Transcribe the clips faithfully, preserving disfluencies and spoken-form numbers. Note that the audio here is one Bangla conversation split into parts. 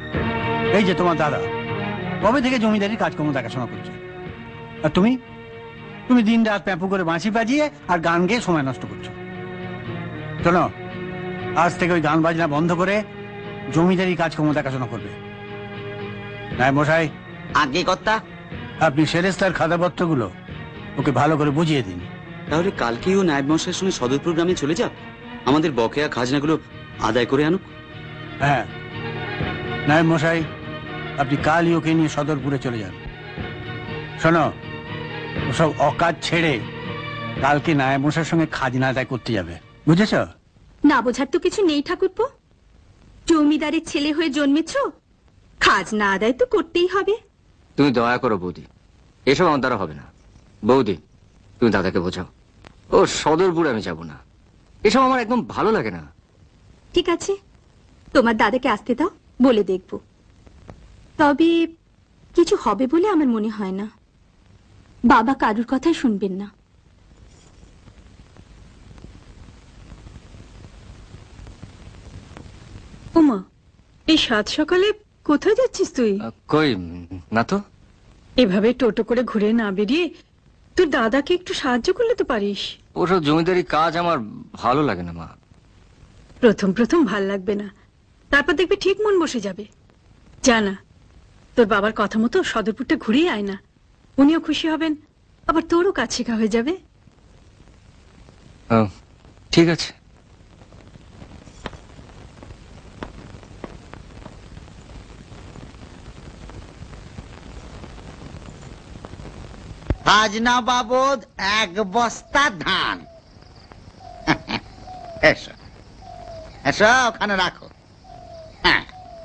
এই যে তোমার দাদা কবে থেকে জমিদারির কাজকর্ম দেখাশোনা করছে, আর তুমি তুমি দিন রাত প্যাপু করে বাঁশি বাজিয়ে আর গান গেয়ে সময় নষ্ট করছো। শোনো, আজ থেকে ওই গান বাজনা বন্ধ করে জমিদারি কাজকর্ম দেখাশোনা করবে। নায়েব মশাই। আগে কর্তা। আপনি সেরেস্তার খাতাপত্রগুলো ওকে ভালো করে বুঝিয়ে দিন। তাহলে কালকেই ও নায়েব মশাইয়ের সঙ্গে সদরপুর গ্রামে চলে যাক, আমাদের বকেয়া খাজনাগুলো আদায় করে আনুক। হ্যাঁ নায়েব মশাই, আপনি কালই ওকে নিয়ে সদরপুরে চলে যান। শোনো, ওসব অকাজ ছেড়ে কালকে নায়েব মশাইয়ের সঙ্গে খাজনা আদায় করতে যাবে, বুঝেছ? না বোঝার তো কিছু নেই ঠাকুরপো, জমিদারের ছেলে হয়ে জন্মেছ, খাজনা আদায় তো করতেই হবে। তুমি দয়া করো বৌদি, এসব আমার দ্বারা হবে না। বৌদি তুমি দাদাকে বোঝাও, ও সদরপুরে আমি যাব না, এসব আমার একদম ভালো লাগে না। ঠিক আছে, তোমার দাদাকে আসতে দাও, বলে দেখব। তবে কিছু হবে বলে আমার মনে হয় না, বাবা কারুর কথাই শুনবেন না। ওমা, এই সাত সকালে কোথায় যাচ্ছিস তুই? কই না তো। এভাবে টোটো করে ঘুরে না বেরিয়ে তোর দাদাকে একটু সাহায্য করলে তো পারিস। ওসব জমিদারি কাজ আমার ভালো লাগে না মা। প্রথম প্রথম ভাল লাগবে না, তারপর দেখবি ঠিক মন বসে যাবে। জানা, তোর বাবার কথা মতো সদরপুরটা ঘুরেই আয় না, উনিও খুশি হবেন, আবার তোরও কাজ শেখা হয়ে যাবে। ঠিক আছে। খাজনা বাবদ এক বস্তা ধান। এসো এসো, ওখানে রাখো। হ্যাঁ,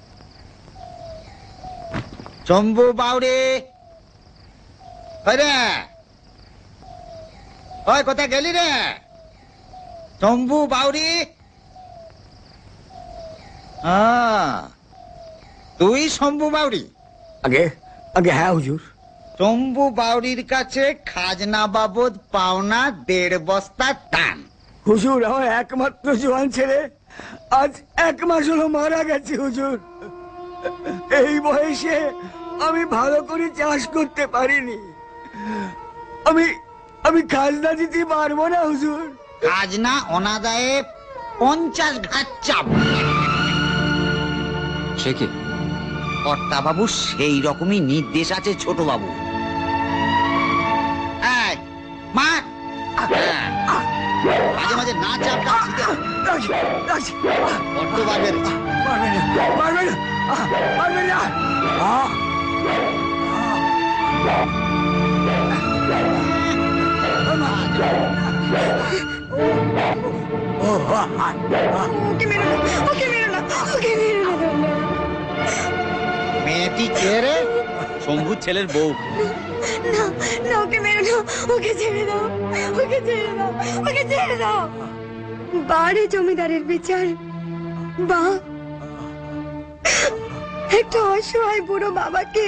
শম্ভু বাউরি, রে ওই কোথায় গেলি রে? শম্ভু বাউরি, তুই শম্ভু বাউরি? আগে আগে হ্যাঁ হুজুর। শম্ভু বাউরির কাছে খাজনা বাবদ পাওনা দেড় বস্তা ধান। হুজুর, আমার একমাত্র জোয়ান ছেলে আজ এক মাস হলো মারা গেছে হুজুর। এই বয়সে আমি ভালো করে চাষ করতে পারিনি, আমি আমি খাজনা দিতে পারবো না হুজুর। খাজনা অনাদায়ে পঞ্চাশ ঘাট চাপ। সে কি? কর্তা বাবু সেই রকমই নির্দেশ আছে ছোট বাবু। মা, মাঝে মাঝে না চাপ বড্ড বার বেড়েছে। মেয়েটি কে রে? শম্ভুর ছেলের বউ। না না, ওকে মেরো না, ওকে ছেড়ে দাও, ওকে ছেড়ে দাও, ওকে ছেড়ে দাও। বাড়ি জমিদারের বিচার, বা একটা অসহায় বুড়ো বাবাকে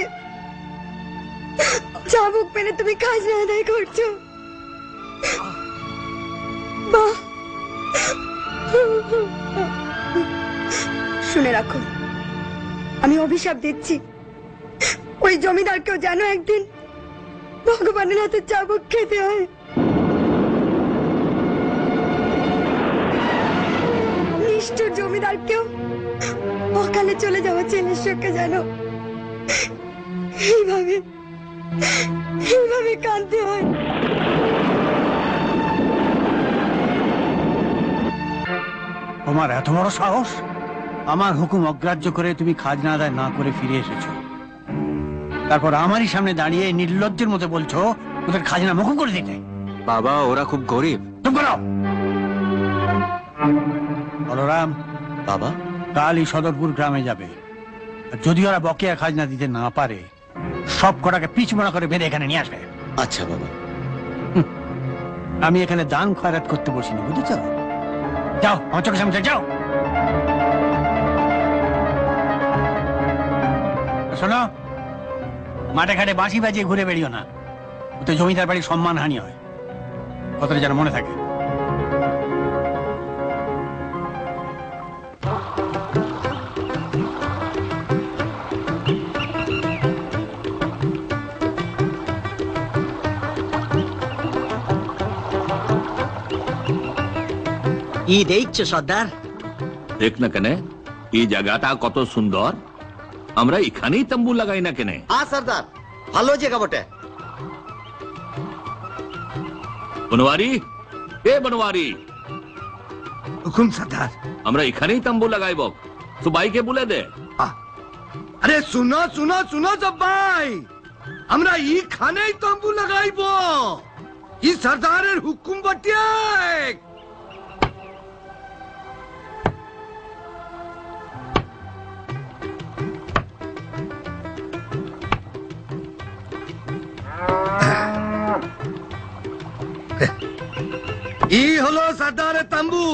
চাবুক মেরে তুমি খাজনা আদায় করছো। বা শুনে রাখো, আমি অভিশাপ দিচ্ছি, ওই জমিদারকেও যেন একদিন ভগবানের হাতে চাবুক খেতে হয়। নিষ্ঠুর জমিদারকেও অকালে চলে যাওয়া ছেলের শোকে যেন এইভাবে এইভাবে কাঁদতে হয়। তোমার এত বড় সাহস, আমার হুকুম অগ্রাহ্য করে তুমি খাজনা আদায় না করে ফিরে এসেছো, তারপর আমারই সামনে দাঁড়িয়ে নির্লজ্জের মতো বলছো ওদের খাজনা মুকুব করে দিতে। বাবা, ওরা খুব গরিব। চুপ করো বলরাম। বাবা, কালই সদরপুর গ্রামে যাবে, আর যদি ওরা বকেয়া খাজনা দিতে না পারে সব কটাকে পিছমোড়া করে বেঁধে এখানে নিয়ে আসবে। আচ্ছা বাবা। আমি এখানে দান খয়রাত করতে বসিনি, বুঝেছ? যাও, আমার চোখের সামনে যাও। শোনো, মাঠে ঘাটে বাঁশি বাজিয়ে ঘুরে বেরিও না, ওতে জমিদার বাড়ির সম্মান হানি হয়, কথাটা যেন মনে থাকে। কি দেখছো সর্দার? দেখ না কেনে এই জায়গাটা কত সুন্দর, আমরা এখানেই তম্বু লাগাই না কেনে? হ্যাঁ সর্দার, ভালো জায়গা বটে। বনওয়ারি, এ বনওয়ারি, হুকুম সর্দার। আমরা এখানেই তম্বু লাগাইব, সবাইকে বলে দে। আরে শুনো শুনো শুনো সবাই, আমরা এইখানেই তম্বু লাগাইব, ই সর্দারের হুকুম বটে। ই হলো সর্দারের তম্বু।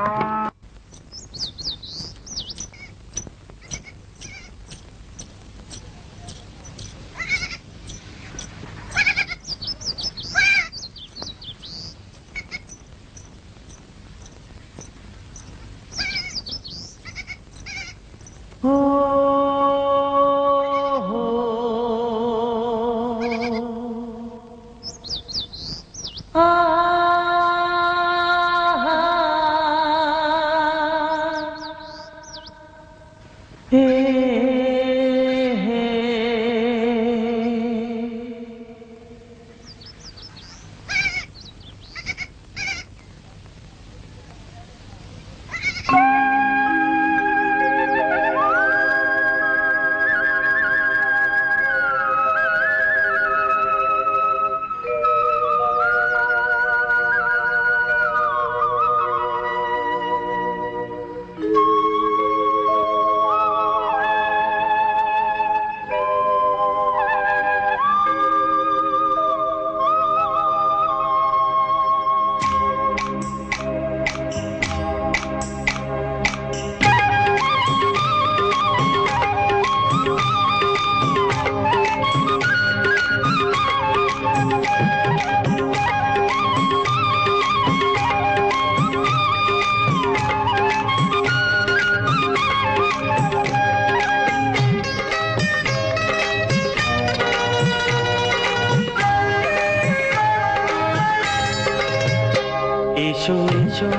এসো এসো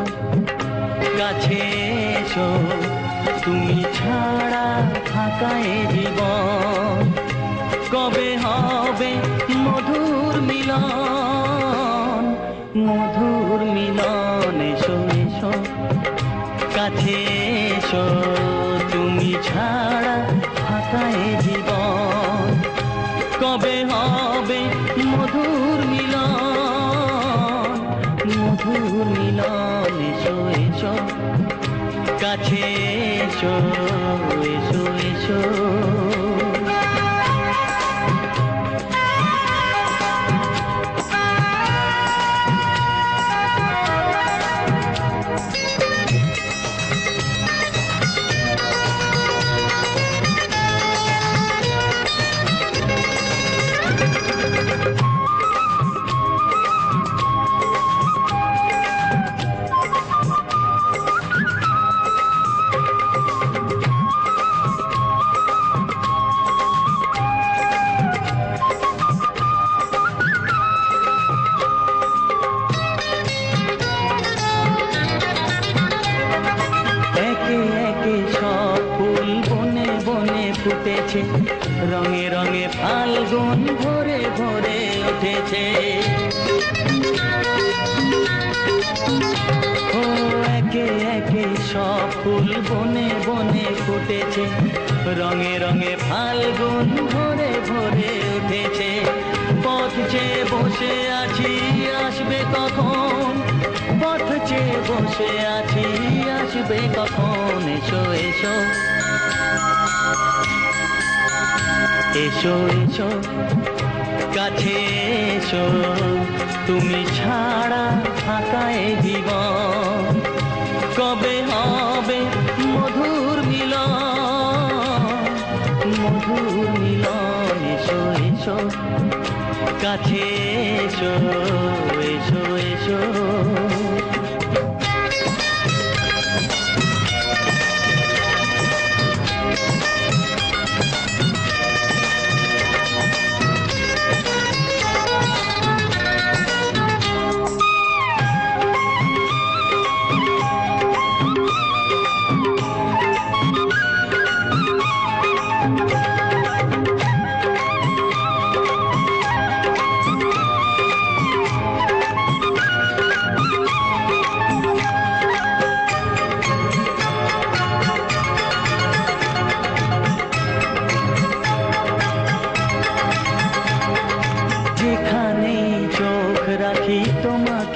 কাছে এসো, তুমি ছাড়া ফাঁকা এ জীবন, কবে হবে মধুর মিলন, মধুর মিলন। এসো এসো কাছে এসো, তুমি ছাড়া ফাঁকা এ জীবন, কবে হবে মধুর মিলন, মধুর মিলন। এসো এসো কাছে এসো, এসো এসো। ফুটেছে, রঙে রঙে ফাল্গুন ভরে ভরে উঠেছে। ও একে একে সব ফুল বনে বনে ফুটেছে, রঙে রঙে ফাল্গুন ভরে ভরে উঠেছে। পথ চেয়ে বসে আছি আসবে কখন, পথ চেয়ে বসে আছি আসবে কখন। এসো এসো এসো এসো কাছে এসো, তুমি ছাড়া ফাঁকা এ জীবন, কবে হবে মধুর মিলন, মধুর মিলন। এসো এসো কাছে এসো, এসো এসো।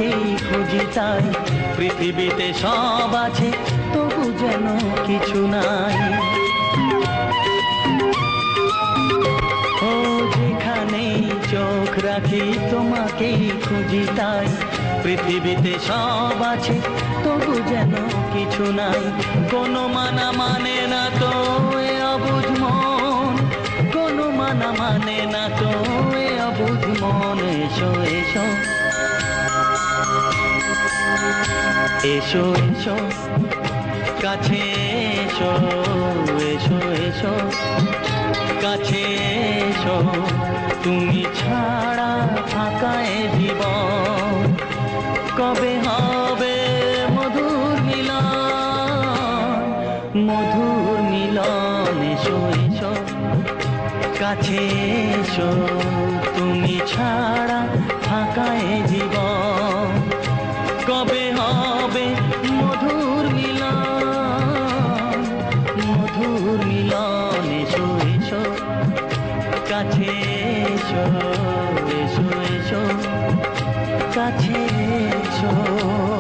তোমাকেই খুঁজি তাই পৃথিবীতে সব আছে তবু যেন কিছু নাই ও যেখানেই চোখ রাখি তোমাকেই খুঁজি তাই পৃথিবীতে সব আছে তবু যেন কিছু নাই কোনো মানা মানে না তো এ অবুঝ মন কোনো মানা মানে না তো এ অবুঝ মন এসো এসো এসো এসো কাছে এসো এসো এসো কাছে এসো তুমি ছাড়া ফাঁকা এ জীবন কবে হবে মধুর মিলন মধুর মিলন এসো এসো কাছে এসো তুমি ছাড়া ফাঁকা এ জীবন কবে হবে মধুর মিলন মধুর মিলন এসো এসো কাছে এসো এসো এসো কাছে এসো